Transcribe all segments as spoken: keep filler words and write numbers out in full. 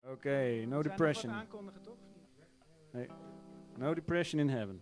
Oké, okay, no depression. Aankondigen, toch? Nee. No depression in heaven.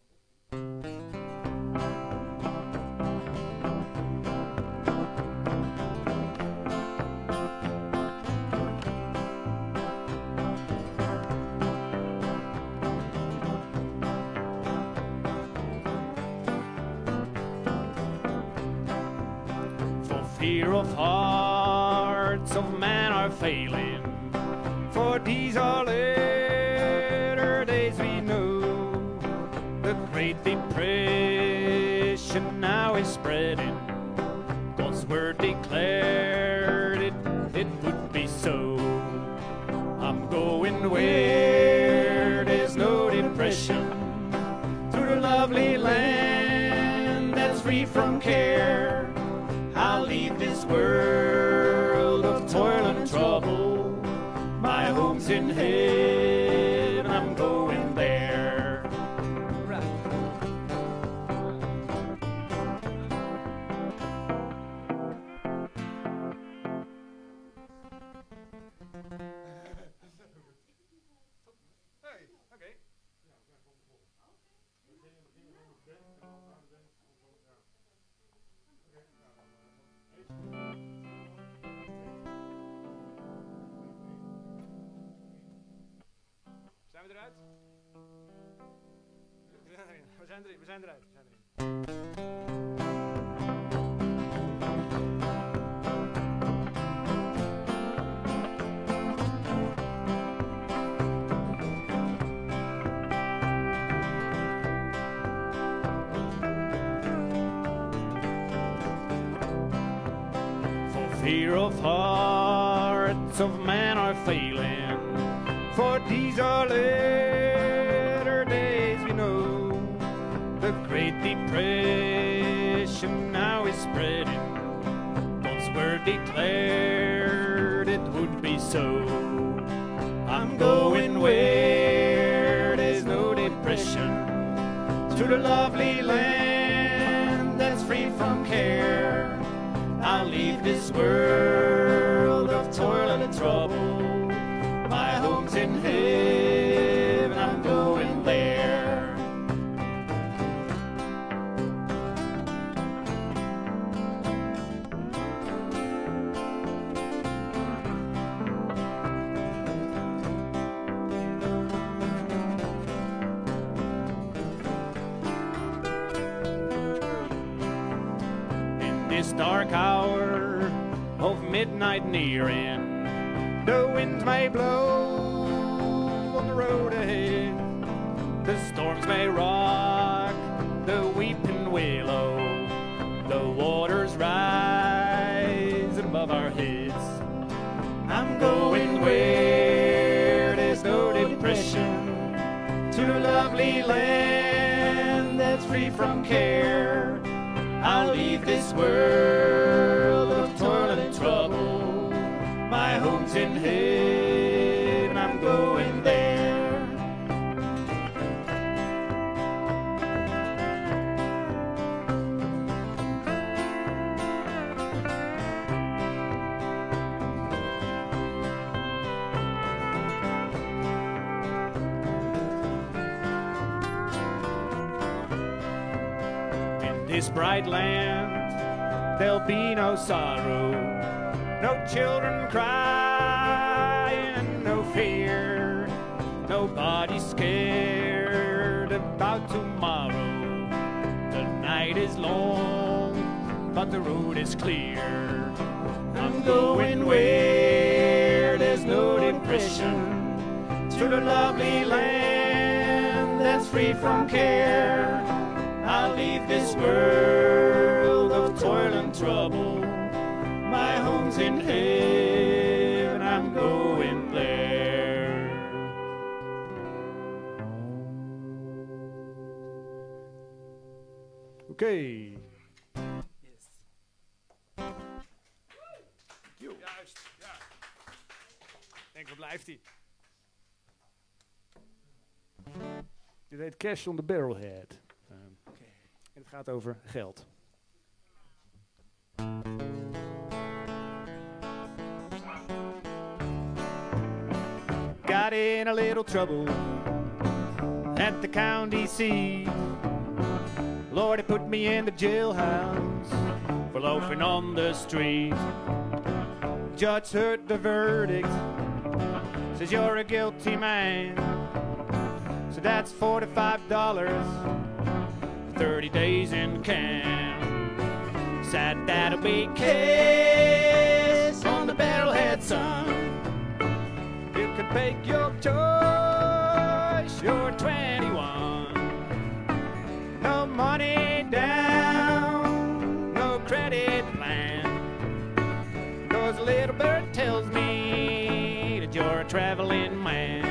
For fear of hearts of man are failing, for these are later days we know. The Great Depression now is spreading. God's word declared it, it would be so. I'm going where there's no depression, to the lovely land that's free from care. I'll leave this world of toil and trouble. My home's in heaven, I'm going there. Right. Hey, okay. Zijn we eruit? We zijn erin. We zijn erin. We zijn eruit. We zijn erin. For fear of hearts of man are failing, for these are later days we know. The Great Depression now is spreading. God's word declared it would be so. I'm going where there's no depression, to the lovely land that's free from care. I'll leave this world of toil and trouble. My home's in heaven, I'm going there. In this dark hour of midnight nearing, the winds may blow on the road ahead, the storms may rock the weeping willow, the waters rise above our heads. I'm going where there's no depression, to the lovely land that's free from care. I'll leave this world of toil and trouble. My home's in heaven, I'm going there. In this bright land, there'll be no sorrow, no children crying, no fear, nobody scared about tomorrow. The night is long, but the road is clear. I'm going where there's no depression, to the lovely land that's free from care. I'll leave this world of toil and trouble. My home's in heaven, I'm going there. Oké. Okay. Yes. Juist, ja. Denk, waar blijft hij? Dit heet Cash on the Barrelhead. Um, okay. En het gaat over geld. got in a little trouble at the county seat. Lord, he put me in the jailhouse for loafing on the street. Judge heard the verdict, says you're a guilty man. So that's forty-five dollars, thirty days in camp. Said that'll be cash on the barrelhead, son. You can make your choice, you're twenty-one. No money down, no credit plan. Cause a little bird tells me that you're a traveling man.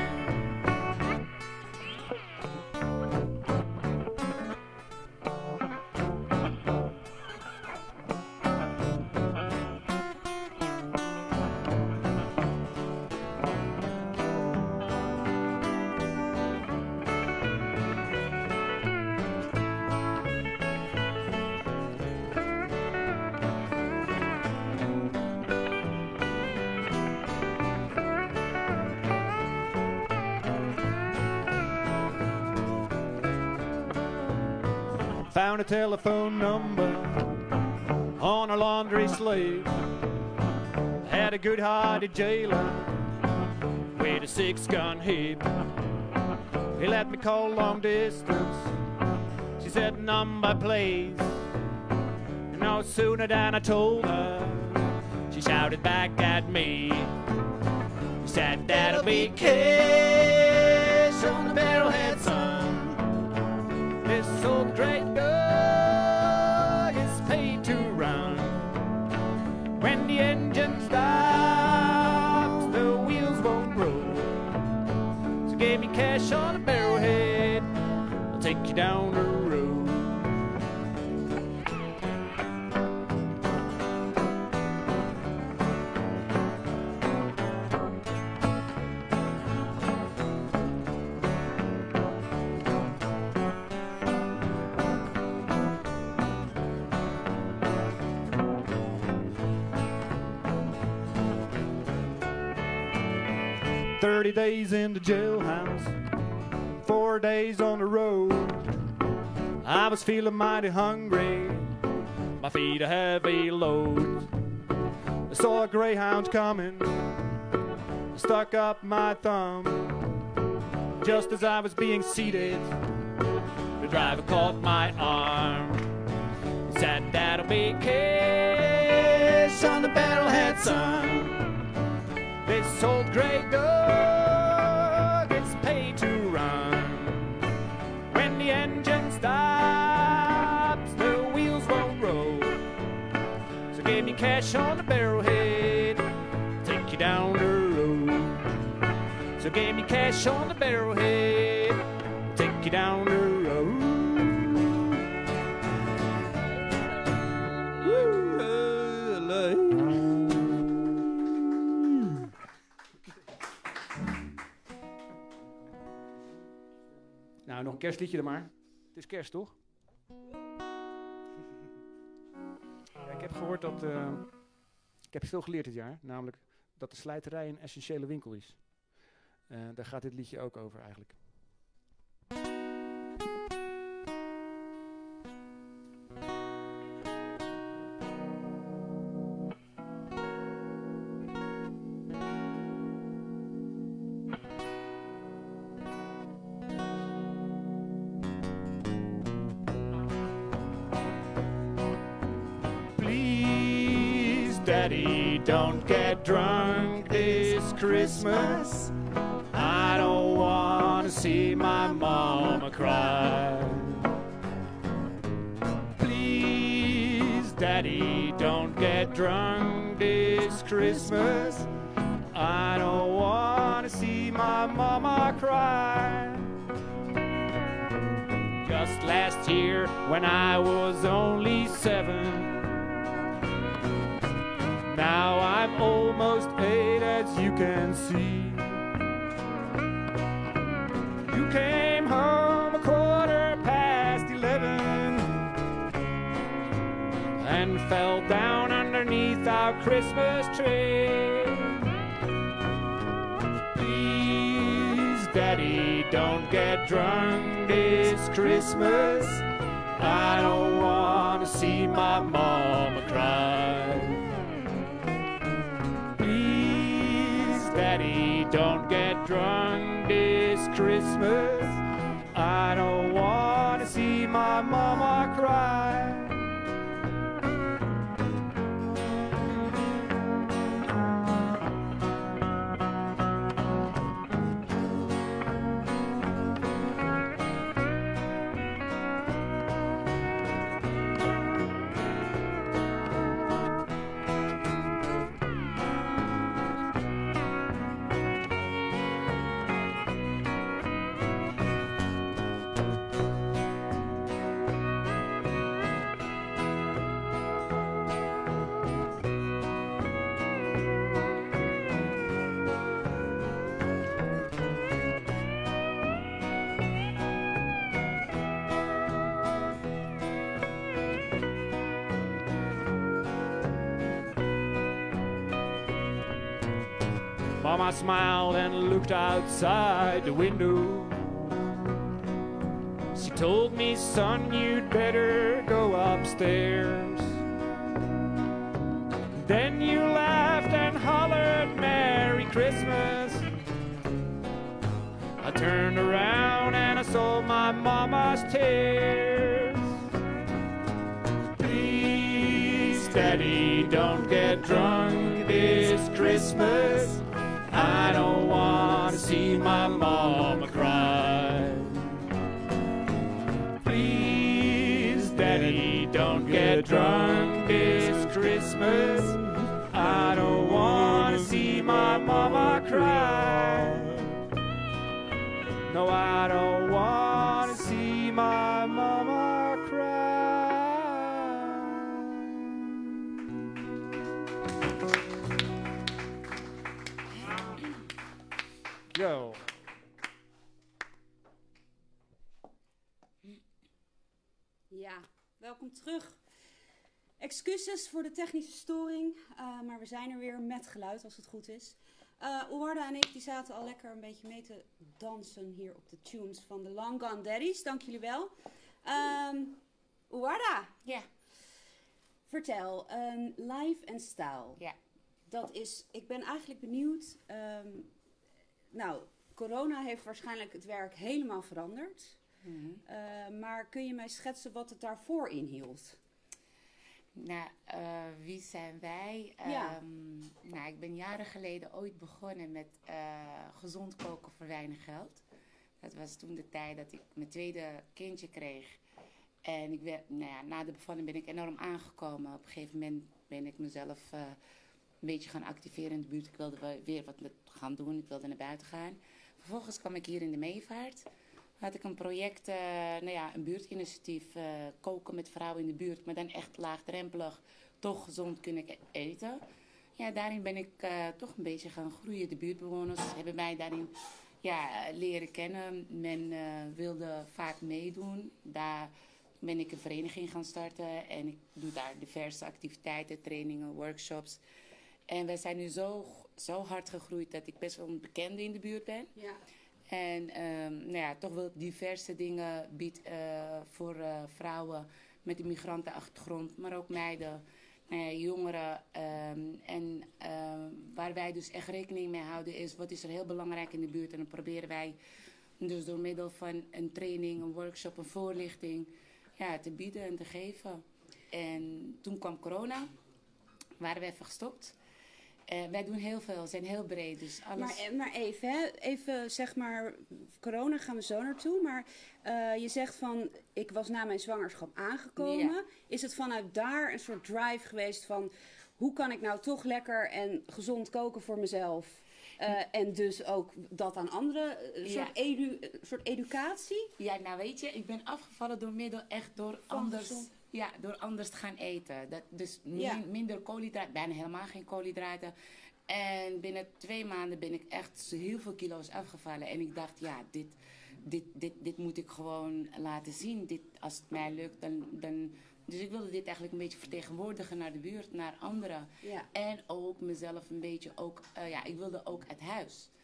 Found a telephone number on a laundry slave. Had a good-hearted jailer with a six-gun hip. He let me call long distance. She said number please. And no sooner than I told her, she shouted back at me. She said that'll be cash on the barrelhead, son. This old great dog is paid to run. When the engine stops, the wheels won't roll. So give me cash on a barrelhead, I'll take you down the road. Thirty days in the jailhouse, four days on the road. I was feeling mighty hungry, my feet a heavy load. I saw a greyhound coming, I stuck up my thumb. Just as I was being seated, the driver caught my arm. He said that'll be cash on the barrelhead, son. This old gray dog is paid to run. When the engine stops, the wheels won't roll. So give me cash on the barrelhead, take you down the road. So give me cash on the barrelhead, take you down the road. Woo, I love you. Nou, nog een kerstliedje dan maar. Het is kerst, toch? Ja, ik heb gehoord dat... Uh, ik heb veel geleerd dit jaar. Namelijk dat de slijterij een essentiële winkel is. Uh, daar gaat dit liedje ook over eigenlijk. Daddy, don't get drunk this Christmas. I don't want to see my mama cry. Please, Daddy, don't get drunk this Christmas. I don't want to see my mama cry. Just last year when I was only seven, now I'm almost eight, as you can see. You came home a quarter past eleven and fell down underneath our Christmas tree. Please don't get drunk this Christmas. I don't want to see my mama cry. Please, Daddy, don't get drunk this Christmas. I don't want to see my mama cry. Mama smiled and looked outside the window. She told me, son, you'd better go upstairs. Then you laughed and hollered, Merry Christmas. I turned around and I saw my mama's tears. Please, Daddy, don't get drunk this Christmas. I don't want to see my mama cry. Please, Daddy, don't get drunk this Christmas. I don't want to see my mama cry. No, I don't want to see my mama cry. Go. Ja, welkom terug. Excuses voor de technische storing, uh, maar we zijn er weer met geluid als het goed is. Uh, Ouarda en ik die zaten al lekker een beetje mee te dansen hier op de tunes van de Long Gone Daddies. Dank jullie wel. Um, Ouarda, Ja. vertel, um, live en style. Ja. Dat is, ik ben eigenlijk benieuwd. Um, nou, corona heeft waarschijnlijk het werk helemaal veranderd. Mm-hmm. Uh, maar kun je mij schetsen wat het daarvoor inhield? Nou, uh, wie zijn wij? Ja. Um, nou, ik ben jaren geleden ooit begonnen met uh, gezond koken voor weinig geld. Dat was toen de tijd dat ik mijn tweede kindje kreeg. En ik werd, nou ja, na de bevalling ben ik enorm aangekomen. Op een gegeven moment ben ik mezelf uh, een beetje gaan activeren in de buurt. Ik wilde weer wat gaan doen. Ik wilde naar buiten gaan. Vervolgens kwam ik hier in de Meevaart. Had ik een project, uh, nou ja, een buurtinitiatief, uh, koken met vrouwen in de buurt, maar dan echt laagdrempelig, toch gezond kunnen eten. Ja, daarin ben ik uh, toch een beetje gaan groeien. De buurtbewoners hebben mij daarin ja, leren kennen. Men uh, wilde vaak meedoen. Daar ben ik een vereniging gaan starten en ik doe daar diverse activiteiten, trainingen, workshops. En wij zijn nu zo, zo hard gegroeid dat ik best wel een bekende in de buurt ben. Ja. En um, nou ja, toch wel diverse dingen biedt uh, voor uh, vrouwen met een migrantenachtergrond, maar ook meiden, nou ja, jongeren. Um, en uh, waar wij dus echt rekening mee houden is, wat is er heel belangrijk in de buurt. En dan proberen wij dus door middel van een training, een workshop, een voorlichting ja, te bieden en te geven. En toen kwam corona, waren we even gestopt. Uh, wij doen heel veel, zijn heel breed, dus alles... Maar, maar even, hè, even zeg maar, corona gaan we zo naartoe, maar uh, je zegt van, ik was na mijn zwangerschap aangekomen. Ja. Is het vanuit daar een soort drive geweest van, hoe kan ik nou toch lekker en gezond koken voor mezelf? Uh, en dus ook dat aan anderen, een soort, Ja. edu, soort educatie? Ja, nou weet je, ik ben afgevallen door middel echt door Van anders... gezond. Ja, door anders te gaan eten. Dat, dus min, Ja. minder koolhydraten, bijna helemaal geen koolhydraten. En binnen twee maanden ben ik echt heel veel kilo's afgevallen. En ik dacht, ja, dit, dit, dit, dit moet ik gewoon laten zien. Dit, als het mij lukt, dan, dan... Dus ik wilde dit eigenlijk een beetje vertegenwoordigen naar de buurt, naar anderen. Ja. En ook mezelf een beetje ook... Uh, ja, ik wilde ook uit huis.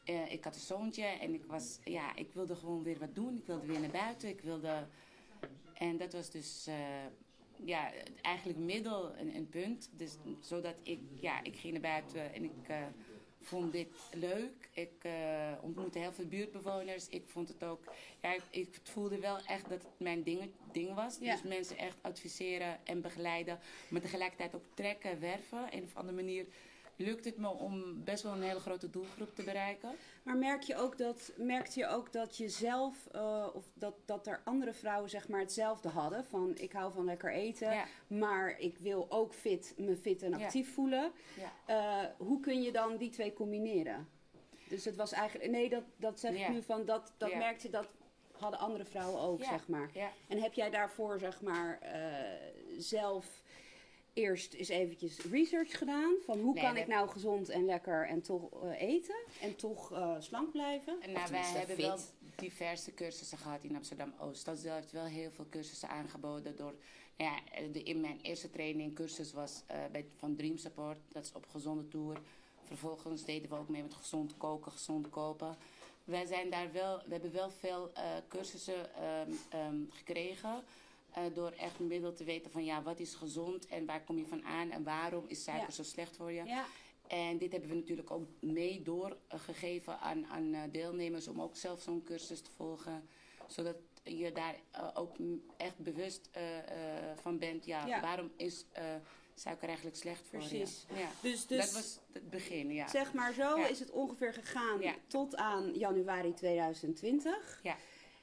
uh, ik had een zoontje en ik was, ja, ik wilde gewoon weer wat doen. Ik wilde weer naar buiten. Ik wilde, en dat was dus, uh, ja, eigenlijk middel een, een punt. Dus, zodat ik, ja, ik ging naar buiten en ik uh, vond dit leuk. Ik uh, ontmoette heel veel buurtbewoners. Ik vond het ook, ja, ik, ik voelde wel echt dat het mijn ding, ding was. Ja. Dus mensen echt adviseren en begeleiden. Maar tegelijkertijd ook trekken, werven. Een of andere manier lukt het me om best wel een hele grote doelgroep te bereiken. Maar merk je ook dat, merkte je ook dat je zelf, uh, of dat, dat er andere vrouwen zeg maar hetzelfde hadden? Van ik hou van lekker eten, ja. maar ik wil ook fit, me fit en actief ja. voelen. Ja. Uh, hoe kun je dan die twee combineren? Dus het was eigenlijk, nee dat, dat zeg ik ja. nu van, dat, dat ja. merkte dat hadden andere vrouwen ook ja. zeg maar. Ja. En heb jij daarvoor zeg maar uh, zelf eerst eens eventjes research gedaan van hoe nee, kan ik nou gezond en lekker en toch uh, eten en toch uh, slank blijven? En nou, wij hebben fit. wel diverse cursussen gehad in Amsterdam-Oost. Stadsdeel heeft wel heel veel cursussen aangeboden door, nou ja, de, in mijn eerste training cursus was uh, bij, van Dream Support, dat is op gezonde tour. Vervolgens deden we ook mee met gezond koken, gezond kopen. Wij zijn daar wel, we hebben wel veel uh, cursussen um, um, gekregen. Uh, door echt middel te weten van ja, wat is gezond en waar kom je van aan en waarom is suiker ja. zo slecht voor je. Ja. En dit hebben we natuurlijk ook mee doorgegeven uh, aan, aan uh, deelnemers om ook zelf zo'n cursus te volgen. Zodat je daar uh, ook echt bewust uh, uh, van bent, ja, ja. waarom is uh, suiker eigenlijk slecht voor Precies. je. Ja. Dus, dus, dat was het begin, ja. Zeg maar zo ja. is het ongeveer gegaan ja. tot aan januari tweeduizend twintig. Ja.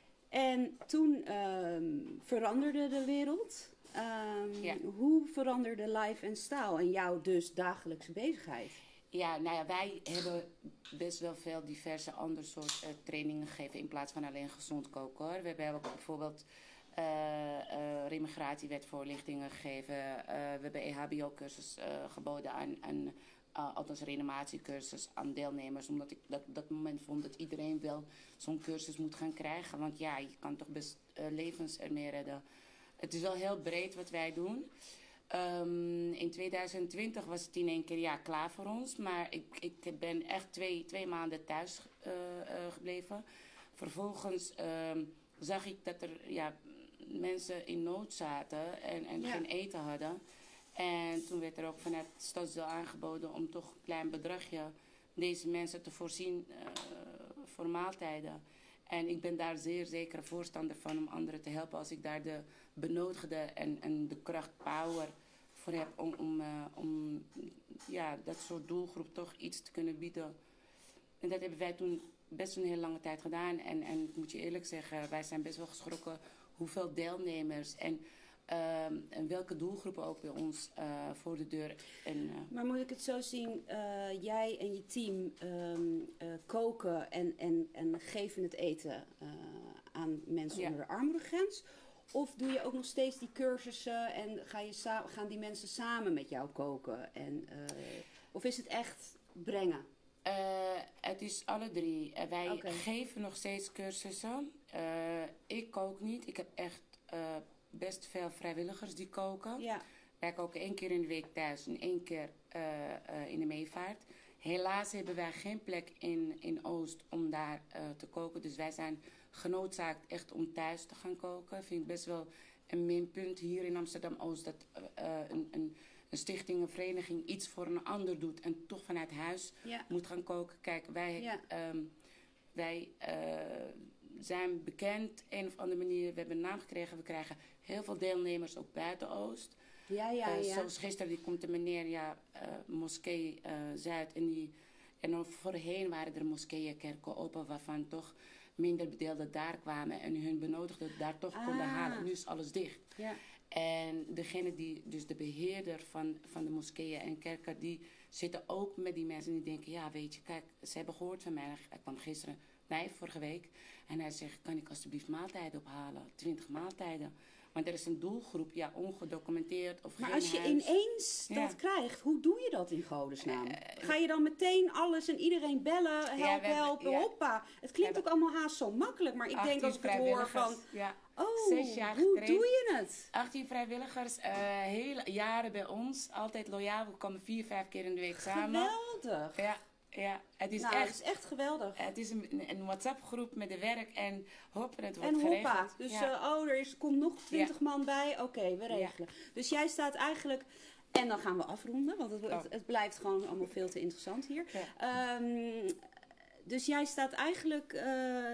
En toen um, veranderde de wereld. Um, ja. Hoe veranderde life en style en jouw dus dagelijkse bezigheid? Ja, nou ja, wij hebben best wel veel diverse andere soort uh, trainingen gegeven in plaats van alleen gezond koken, hoor. We hebben ook bijvoorbeeld uh, uh, remigratiewetvoorlichtingen gegeven. Uh, we hebben E H B O-cursus uh, geboden aan, aan uh, althans reanimatiecursus aan deelnemers. Omdat ik dat, dat moment vond dat iedereen wel zo'n cursus moet gaan krijgen. Want ja, je kan toch best uh, levens ermee redden. Het is wel heel breed wat wij doen. Um, in tweeduizend twintig was het in één keer ja, klaar voor ons. Maar ik, ik ben echt twee, twee maanden thuis uh, uh, gebleven. Vervolgens um, zag ik dat er ja, mensen in nood zaten en, en ja. geen eten hadden. En toen werd er ook vanuit het stadsdeel aangeboden om toch een klein bedragje deze mensen te voorzien uh, voor maaltijden. En ik ben daar zeer zeker voorstander van om anderen te helpen als ik daar de benodigde en, en de kracht, power voor heb om, om, uh, om ja, dat soort doelgroep toch iets te kunnen bieden. En dat hebben wij toen best een hele lange tijd gedaan. En, en ik moet je eerlijk zeggen, wij zijn best wel geschrokken hoeveel deelnemers en, uh, en welke doelgroepen ook bij ons uh, voor de deur. En, uh, maar moet ik het zo zien, uh, jij en je team um, uh, koken en, en, en geven het eten uh, aan mensen ja. onder de armoedegrens? Of doe je ook nog steeds die cursussen en ga je sa- gaan die mensen samen met jou koken? En, uh, of is het echt brengen? Uh, het is alle drie. Uh, wij okay. geven nog steeds cursussen. Uh, ik kook niet. Ik heb echt uh, best veel vrijwilligers die koken. Ja. Wij koken één keer in de week thuis en één keer uh, uh, in de meevaart. Helaas hebben wij geen plek in, in Oost om daar uh, te koken. Dus wij zijn genoodzaakt echt om thuis te gaan koken. Ik vind het best wel een minpunt hier in Amsterdam-Oost dat uh, een, een, een stichting, een vereniging iets voor een ander doet en toch vanuit huis ja. moet gaan koken. Kijk, wij, ja. um, wij uh, zijn bekend, een of andere manier. We hebben een naam gekregen. We krijgen heel veel deelnemers ook buiten Oost. Ja, ja, uh, ja. Zoals gisteren, die komt de meneer, ja, uh, moskee uh, Zuid. En, die, en dan voorheen waren er moskeeën, kerken open waarvan toch minder bedeelden daar kwamen en hun benodigden daar toch ah. konden halen. Nu is alles dicht. Ja. En degene die, dus de beheerder van, van de moskeeën en kerken, die zitten ook met die mensen die denken, ja weet je, kijk, ze hebben gehoord van mij. Hij kwam gisteren, nee, vorige week. En hij zegt, kan ik alsjeblieft maaltijden ophalen? Twintig maaltijden. Want er is een doelgroep, ja, ongedocumenteerd of maar geen als je huis. ineens Ja. dat krijgt, hoe doe je dat in godesnaam? Uh, Ga je dan meteen alles en iedereen bellen, helpen, Ja, we hebben- helpen, ja. hoppa. Het klinkt We ook allemaal haast zo makkelijk, maar ik denk achttien als ik het hoor van, vrijwilligers, ja, oh, zes jaar hoe getraind. doe je het? achttien vrijwilligers, uh, hele jaren bij ons, altijd loyaal. We komen vier, vijf keer in de week samen. Geweldig. Ja, Ja, het is nou, echt... het is echt geweldig. Het is een, een WhatsApp-groep met de werk en hopen het wordt En hoppa. geregeld. Dus ja. uh, oh, er is, komt nog twintig ja. man bij. Oké, okay, we regelen. Ja. Dus jij staat eigenlijk... En dan gaan we afronden, want het, oh. het, het blijft gewoon allemaal veel te interessant hier. Ja. Um, dus jij staat eigenlijk... Uh,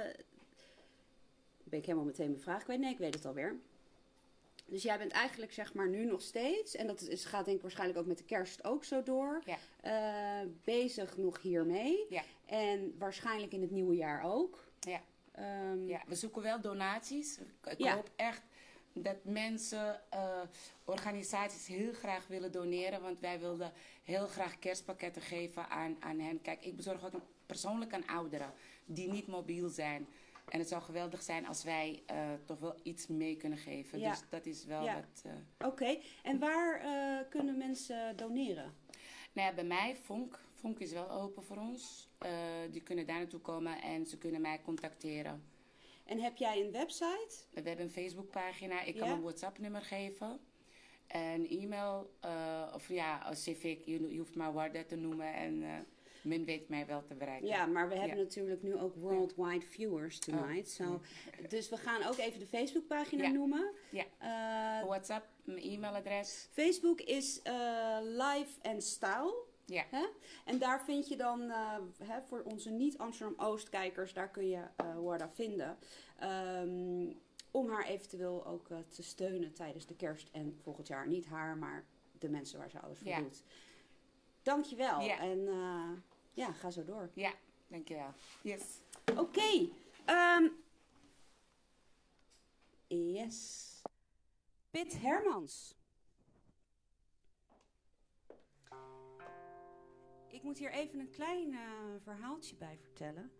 ben ik helemaal meteen mijn vraag kwijt? Nee, ik weet het alweer. Dus jij bent eigenlijk zeg maar nu nog steeds, en dat is, gaat denk ik waarschijnlijk ook met de kerst ook zo door, ja. uh, bezig nog hiermee. Ja. En waarschijnlijk in het nieuwe jaar ook. Ja. Um, ja, we zoeken wel donaties. Ik ja. hoop echt dat mensen, uh, organisaties heel graag willen doneren. Want wij wilden heel graag kerstpakketten geven aan, aan hen. Kijk, ik bezorg ook persoonlijk aan ouderen die niet mobiel zijn. En het zou geweldig zijn als wij uh, toch wel iets mee kunnen geven. Ja. Dus dat is wel ja. wat... Uh, Oké, okay. En waar uh, kunnen mensen doneren? Nou ja, bij mij, Vonk. Vonk is wel open voor ons. Uh, die kunnen daar naartoe komen en ze kunnen mij contacteren. En heb jij een website? We hebben een Facebookpagina. Ik kan ja. een WhatsApp-nummer geven. Een e-mail. Uh, of ja, als C V, je, je hoeft maar Warda te noemen. En uh, men weet mij wel te bereiken. Ja, maar we hebben ja. natuurlijk nu ook worldwide viewers tonight. Oh. So, ja. Dus we gaan ook even de Facebookpagina ja. noemen. Ja. Uh, WhatsApp, mijn e-mailadres. Facebook is uh, Life and Style. Ja. Hè? En daar vind je dan, uh, hè, voor onze niet-Amsterdam-Oost-kijkers, daar kun je uh, Warda vinden. Um, om haar eventueel ook uh, te steunen tijdens de kerst. En volgend jaar niet haar, maar de mensen waar ze alles voor ja. doet. Dankjewel. Ja. En uh, ja, ga zo door. Ja, dankjewel. Yes. Oké. Okay. Um, yes. Pit Hermans. Ik moet hier even een klein uh, verhaaltje bij vertellen.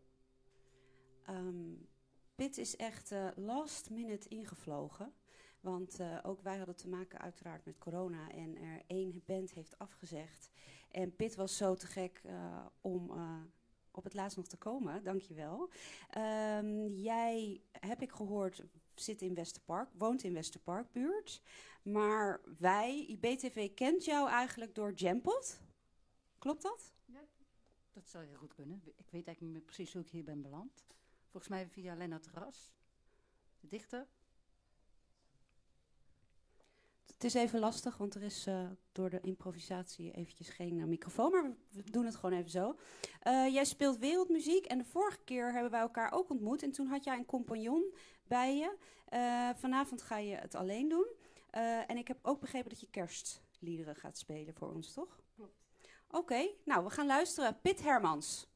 Um, Pit is echt uh, last minute ingevlogen. Want uh, ook wij hadden te maken uiteraard met corona. En er één band heeft afgezegd. En Pit was zo te gek uh, om uh, op het laatst nog te komen. Dankjewel. Um, jij, heb ik gehoord, zit in Westerpark. Woont in Westerparkbuurt. Maar wij, I B T V kent jou eigenlijk door Jampot. Klopt dat? Ja, dat zou heel goed kunnen. Ik weet eigenlijk niet meer precies hoe ik hier ben beland. Volgens mij via Lennart Ras, de dichter. Het is even lastig, want er is uh, door de improvisatie eventjes geen uh, microfoon. Maar we, we doen het gewoon even zo. Uh, jij speelt wereldmuziek en de vorige keer hebben wij elkaar ook ontmoet. En toen had jij een compagnon bij je. Uh, vanavond ga je het alleen doen. Uh, en ik heb ook begrepen dat je kerstliederen gaat spelen voor ons, toch? Klopt. Oké, okay, nou we gaan luisteren. Pit Hermans.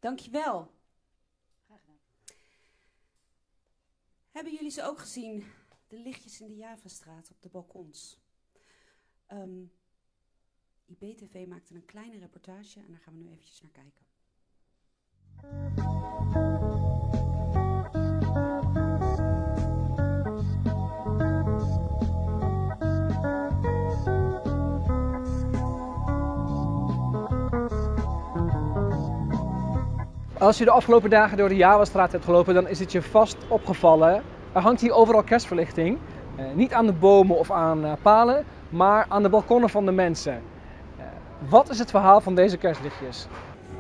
Dankjewel. Graag gedaan. Hebben jullie ze ook gezien? De lichtjes in de Javastraat op de balkons. Um, I B T V maakte een kleine reportage en daar gaan we nu eventjes naar kijken. Als je de afgelopen dagen door de Javastraat hebt gelopen, dan is het je vast opgevallen. Er hangt hier overal kerstverlichting. Eh, niet aan de bomen of aan uh, palen, maar aan de balkonnen van de mensen. Uh, wat is het verhaal van deze kerstlichtjes?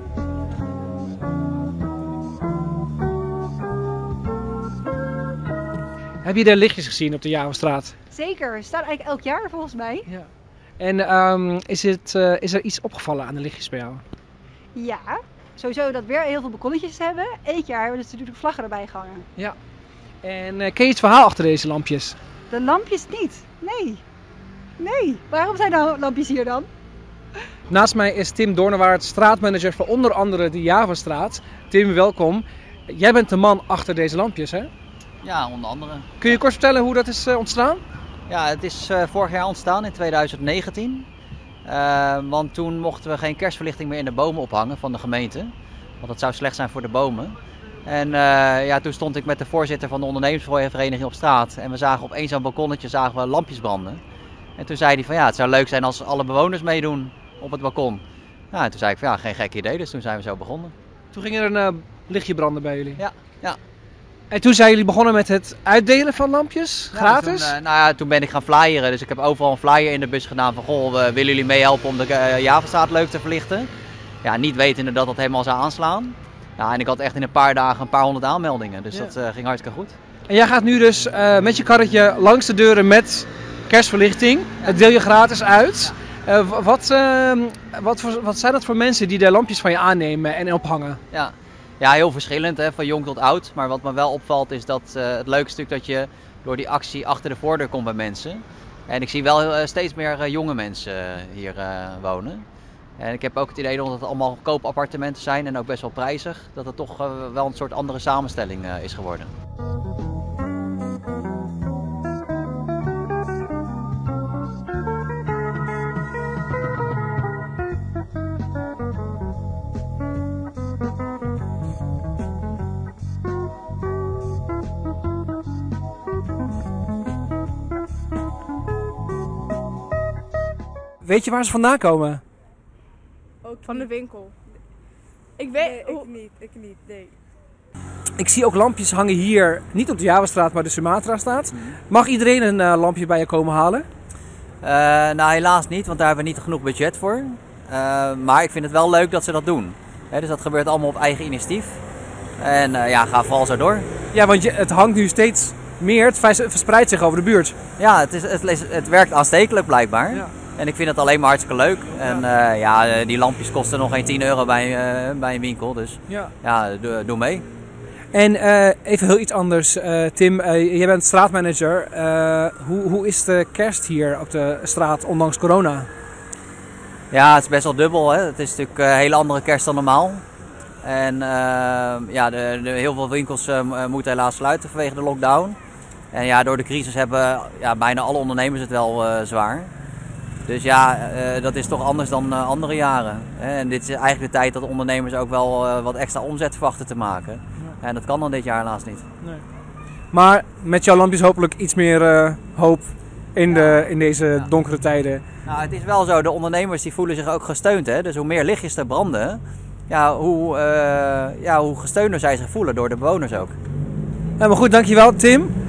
Heb je de lichtjes gezien op de Javastraat? Zeker, staan eigenlijk elk jaar volgens mij. Ja. En um, is, het, uh, is er iets opgevallen aan de lichtjes bij jou? Ja, sowieso dat we weer heel veel balkonnetjes hebben. Eén jaar hebben we dus natuurlijk vlaggen erbij gehangen. Ja. En uh, ken je het verhaal achter deze lampjes? De lampjes niet, nee. Nee, waarom zijn nou lampjes hier dan? Naast mij is Tim Doornewaard, straatmanager voor onder andere de Javastraat. Tim, welkom. Jij bent de man achter deze lampjes, hè? Ja, onder andere. Kun je kort vertellen hoe dat is uh, ontstaan? Ja, het is uh, vorig jaar ontstaan in twintig negentien. Uh, want toen mochten we geen kerstverlichting meer in de bomen ophangen van de gemeente. Want dat zou slecht zijn voor de bomen. En uh, ja, toen stond ik met de voorzitter van de ondernemersvereniging op straat. En we zagen op één zo'n balkonnetje zagen we lampjes branden. En toen zei hij van ja, het zou leuk zijn als alle bewoners meedoen op het balkon. Nou, en toen zei ik van ja, geen gek idee, dus toen zijn we zo begonnen. Toen ging er een uh, lichtje branden bij jullie? Ja, ja. En toen zijn jullie begonnen met het uitdelen van lampjes, ja, gratis? Toen, uh, nou ja, toen ben ik gaan flyeren, dus ik heb overal een flyer in de bus gedaan van goh, uh, willen jullie meehelpen om de uh, Javastraat leuk te verlichten? Ja, niet wetende dat dat helemaal zou aanslaan. Ja, en ik had echt in een paar dagen een paar honderd aanmeldingen, dus ja. dat uh, ging hartstikke goed. En jij gaat nu dus uh, met je karretje langs de deuren met kerstverlichting, ja. Dat deel je gratis uit. Ja. Uh, wat, uh, wat, voor, wat zijn dat voor mensen die de lampjes van je aannemen en ophangen? Ja. Ja, heel verschillend, hè, van jong tot oud. Maar wat me wel opvalt is dat uh, het leuke stuk dat je door die actie achter de voordeur komt bij mensen. En ik zie wel uh, steeds meer uh, jonge mensen uh, hier uh, wonen. En ik heb ook het idee dat het allemaal koopappartementen zijn en ook best wel prijzig. Dat het toch uh, wel een soort andere samenstelling uh, is geworden. Weet je waar ze vandaan komen? Ook van de winkel. Ik weet... Nee, ik niet, ik niet, nee. Ik zie ook lampjes hangen hier, niet op de Javastraat, maar de Sumatrastraat. Mag iedereen een uh, lampje bij je komen halen? Uh, nou, helaas niet, want daar hebben we niet genoeg budget voor. Uh, maar ik vind het wel leuk dat ze dat doen. He, dus dat gebeurt allemaal op eigen initiatief. En uh, ja, ga vooral zo door. Ja, want je, het hangt nu steeds meer, het verspreidt zich over de buurt. Ja, het, is, het, het werkt aanstekelijk blijkbaar. Ja. En ik vind het alleen maar hartstikke leuk. En uh, ja, die lampjes kosten nog geen tien euro bij, uh, bij een winkel. Dus ja, ja doe, doe mee. En uh, even heel iets anders, uh, Tim. Uh, jij bent straatmanager. Uh, hoe, hoe is de kerst hier op de straat, ondanks corona? Ja, het is best wel dubbel. Hè? Het is natuurlijk een hele andere kerst dan normaal. En uh, ja, de, de, heel veel winkels uh, moeten helaas sluiten vanwege de lockdown. En ja, door de crisis hebben ja, bijna alle ondernemers het wel uh, zwaar. Dus ja, uh, dat is toch anders dan uh, andere jaren. En dit is eigenlijk de tijd dat de ondernemers ook wel uh, wat extra omzet verwachten te maken. Ja. En dat kan dan dit jaar helaas niet. Nee. Maar met jouw lampjes hopelijk iets meer uh, hoop in, ja. de, in deze ja. donkere tijden. Nou, het is wel zo, de ondernemers die voelen zich ook gesteund. Hè? Dus hoe meer lichtjes er branden, ja, hoe, uh, ja, hoe gesteunder zij zich voelen door de bewoners ook. Ja, maar goed, dankjewel Tim.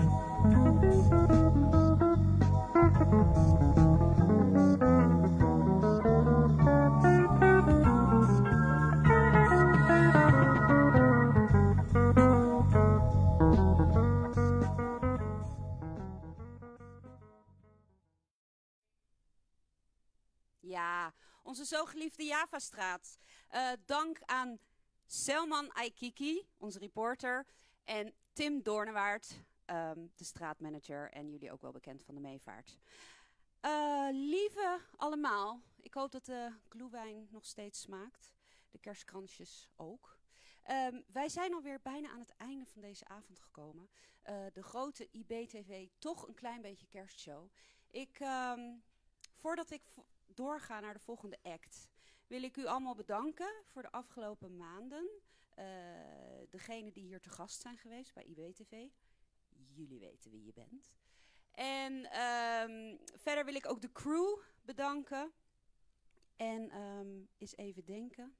Ja, onze zo geliefde Javastraat. Uh, dank aan Selman Aikiki, onze reporter, en Tim Doornewaard, um, de straatmanager en jullie ook wel bekend van de meevaart. Uh, lieve allemaal, ik hoop dat de glühwein nog steeds smaakt. de kerstkransjes ook. Um, wij zijn alweer bijna aan het einde van deze avond gekomen. Uh, de grote I B T V, toch een klein beetje kerstshow. Ik, um, voordat ik vo- doorga naar de volgende act, wil ik u allemaal bedanken voor de afgelopen maanden. Uh, degenen die hier te gast zijn geweest bij I B T V. Jullie weten wie je bent. En um, verder wil ik ook de crew bedanken. En um, eens even denken.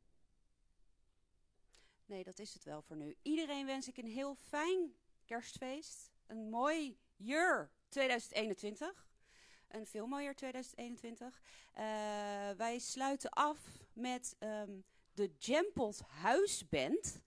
Nee, dat is het wel voor nu. Iedereen wens ik een heel fijn kerstfeest. Een mooi jaar tweeduizend eenentwintig. Een veel mooier tweeduizend eenentwintig. Uh, wij sluiten af met um, de Jampot Huisband.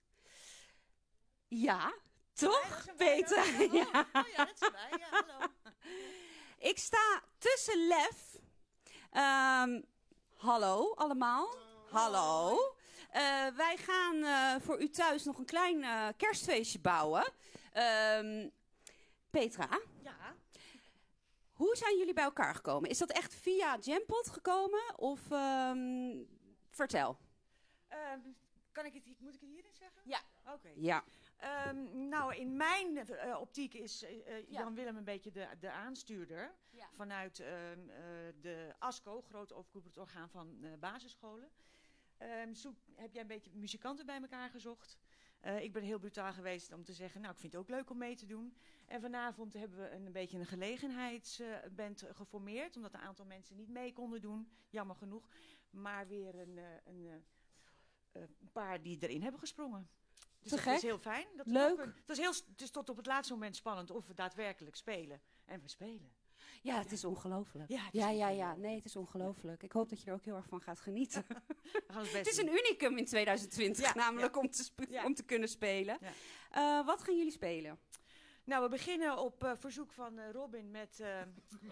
Ja, toch, ja, Peter? Ja. Oh, oh ja, dat is wij. Ja, hallo. Ik sta tussen Lef. Um, hallo allemaal. Oh, hallo. Uh, wij gaan uh, voor u thuis nog een klein uh, kerstfeestje bouwen. Um, Petra. Ja. Hoe zijn jullie bij elkaar gekomen? Is dat echt via Jampot gekomen? Of um, vertel. Um, kan ik het, moet ik het hierin zeggen? Ja. Oké. Okay. Ja. Um, nou, in mijn uh, optiek is uh, uh, ja. Jan Willem een beetje de, de aanstuurder. Ja. Vanuit uh, uh, de ASCO, groot overkoepelend orgaan van uh, basisscholen. Um, zoek, heb jij een beetje muzikanten bij elkaar gezocht? Uh, ik ben heel brutaal geweest om te zeggen, nou, ik vind het ook leuk om mee te doen. En vanavond hebben we een, een beetje een gelegenheidsband uh, geformeerd, omdat een aantal mensen niet mee konden doen, jammer genoeg. Maar weer een, uh, een, uh, een paar die erin hebben gesprongen. Dus Te dat gek. is heel fijn. Dat leuk. Een, het, is heel, het is tot op het laatste moment spannend of we daadwerkelijk spelen. En we spelen. Ja, het is ongelooflijk. Ja, ja, ja, ja. Nee, het is ongelooflijk. Ik hoop dat je er ook heel erg van gaat genieten. We gaan ons best het is doen. een unicum in tweeduizend twintig, ja, namelijk ja. Om, te sp- ja. om te kunnen spelen. Ja. Uh, wat gaan jullie spelen? Nou, we beginnen op uh, verzoek van uh, Robin met... Uh,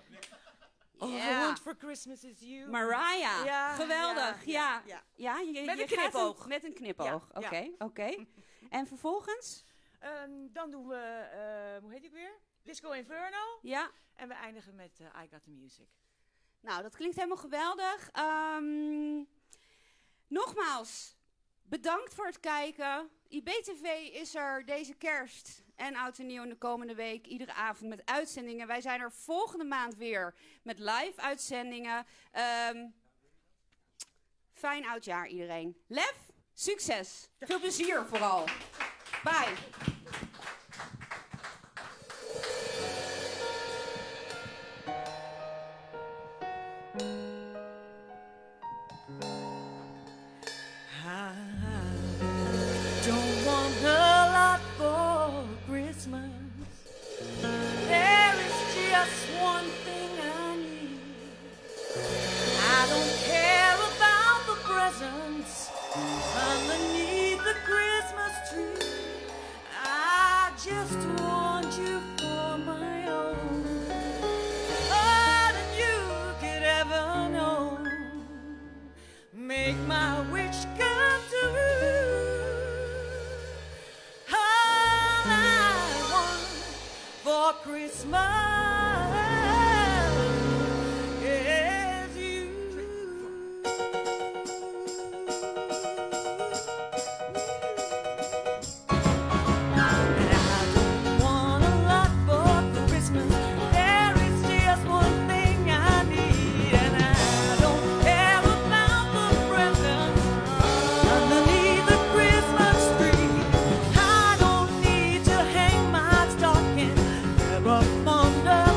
All yeah. I Want for Christmas is You. Mariah, ja, geweldig. Ja, ja. ja. ja je, met, je een knipoog. Een, met een knipoog. Oké, ja, oké. Okay, okay. En vervolgens? Um, dan doen we, uh, hoe heet ik weer? Disco Inferno. Ja. En we eindigen met uh, I Got The Music. Nou, dat klinkt helemaal geweldig. Um, nogmaals, bedankt voor het kijken. I B T V is er deze kerst en oud en nieuw in de komende week. Iedere avond met uitzendingen. Wij zijn er volgende maand weer met live uitzendingen. Um, fijn oudjaar iedereen. Lef, succes. Veel plezier vooral. Bye. Don't want a lot for Christmas. There is just one thing I need. I don't care about the presents underneath the Christmas tree. I just want you for my own. More than you could ever know. Make my wish come true. For Christmas is you. And I don't want a lot for Christmas. There is just one thing I need, and I don't care about the presents underneath the Christmas tree. I don't need to hang my stocking up under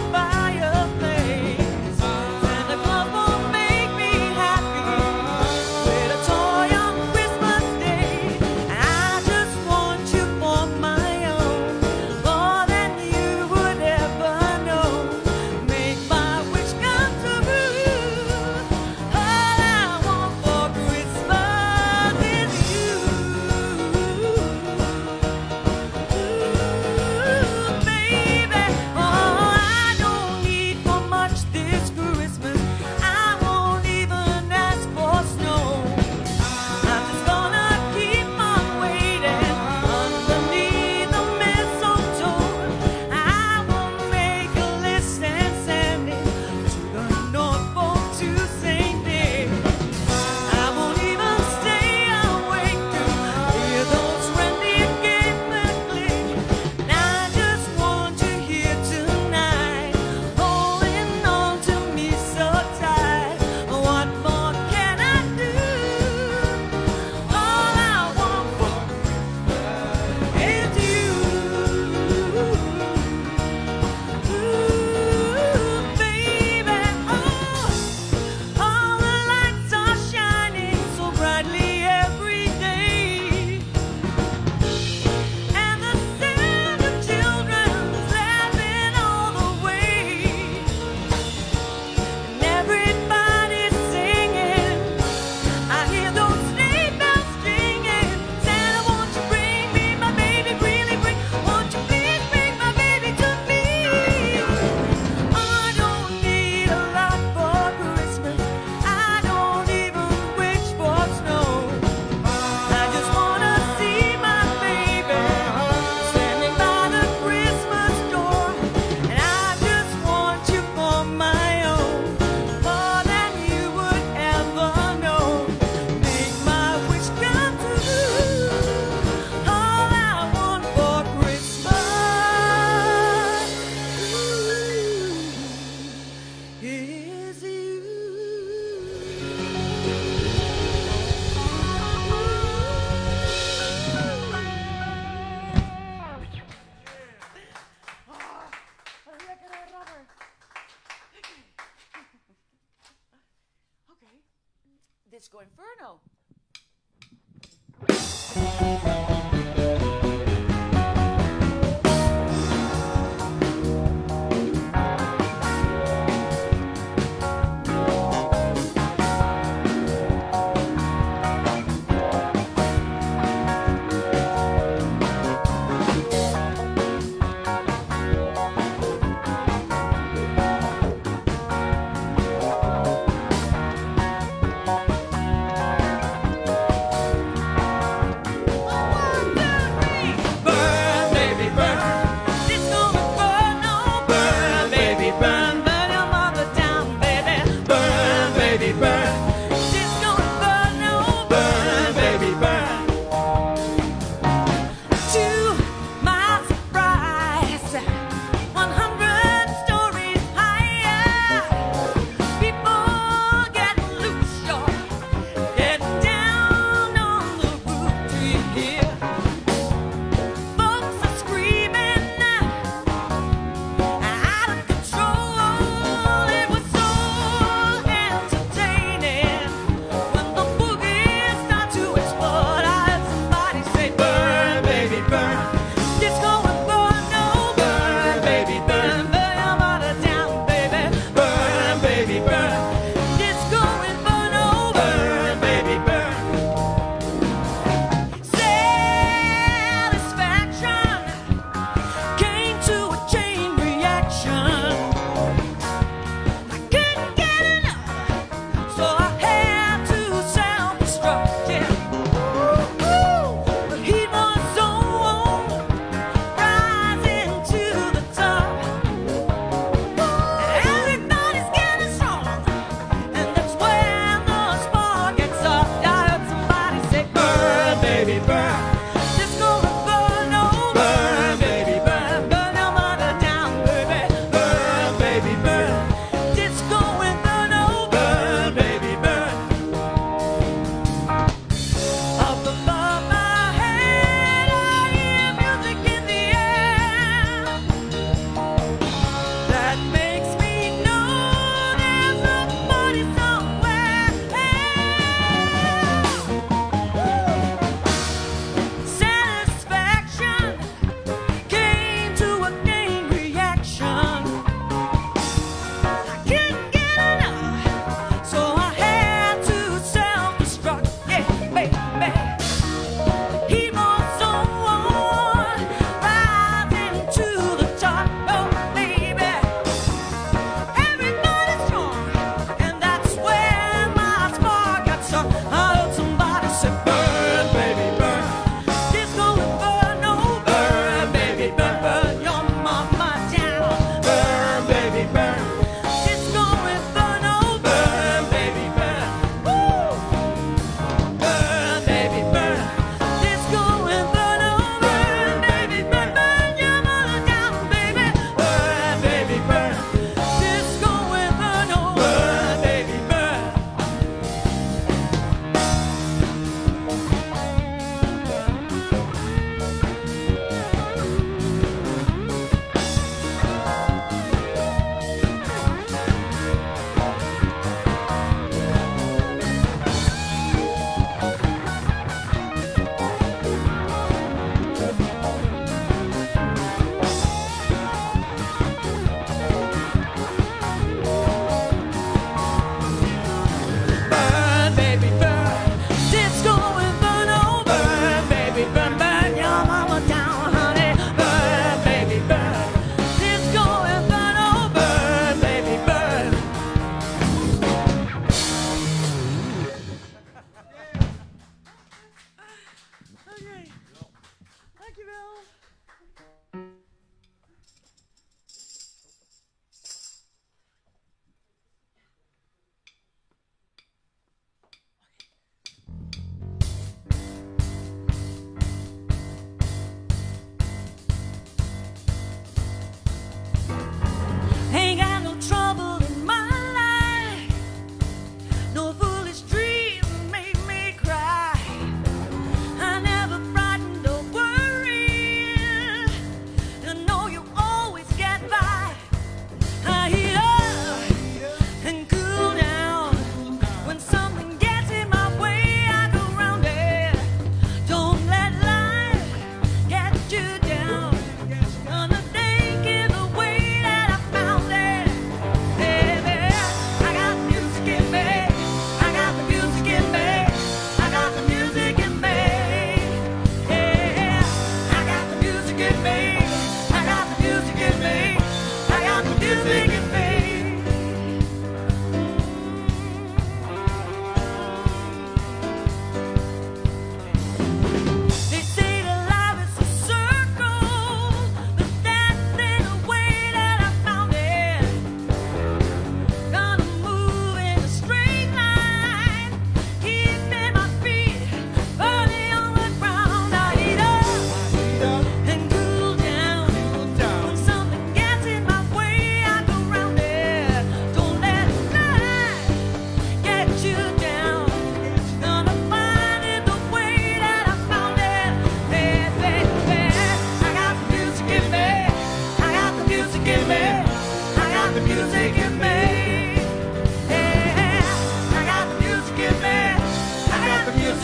Disco Inferno.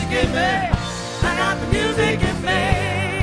music in me. I got the music in me.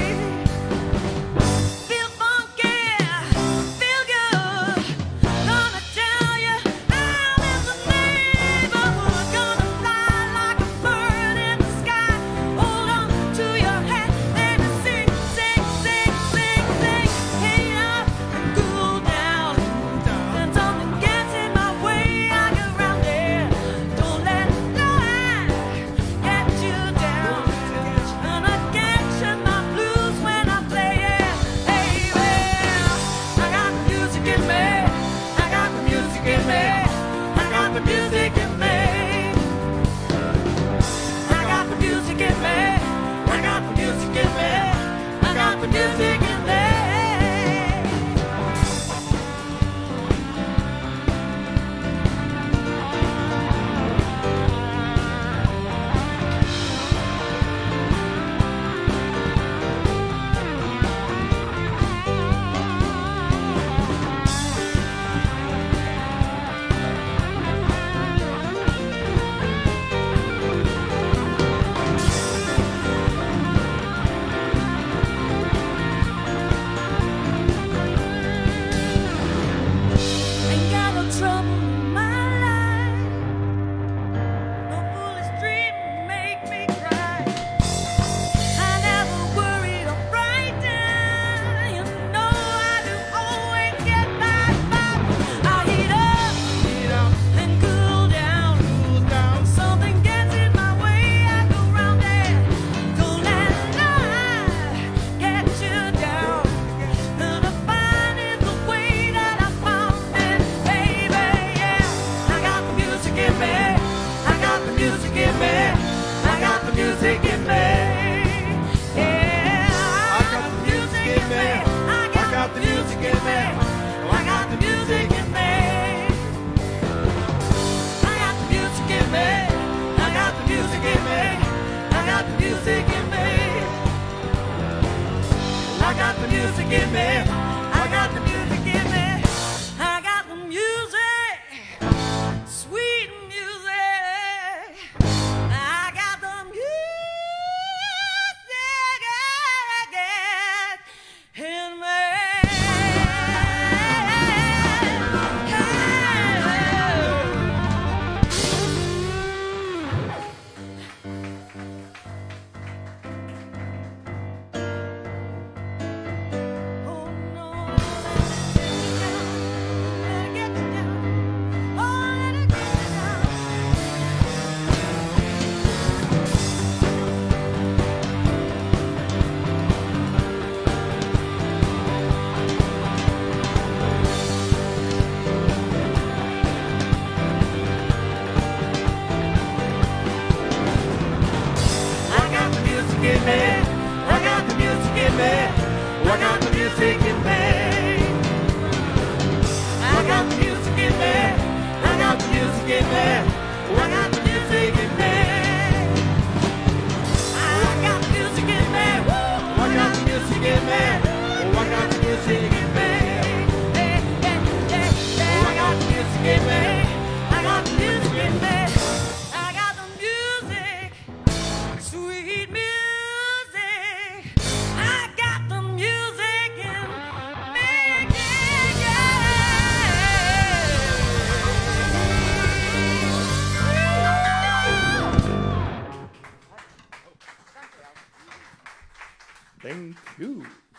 Thank you.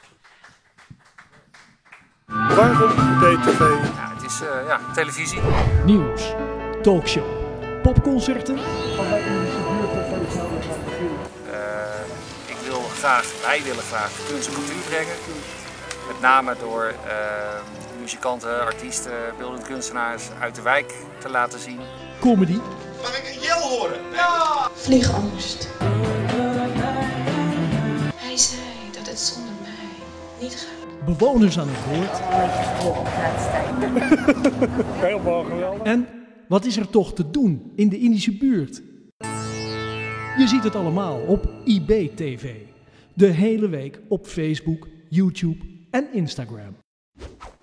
Waarom D T V? Ja, het is uh, ja, televisie. Nieuws, talkshow, popconcerten. Uh, ik wil graag, wij willen graag kunst en cultuur brengen. Met name door uh, muzikanten, artiesten, beeldend kunstenaars uit de wijk te laten zien. Comedy. Mag ik een jel horen? Ja! Vliegangst. Hij zei dat het zonder mij niet gaat. Bewoners aan het woord. Helemaal geweldig. En wat is er toch te doen in de Indische buurt? Je ziet het allemaal op I B T V. De hele week op Facebook, YouTube en Instagram.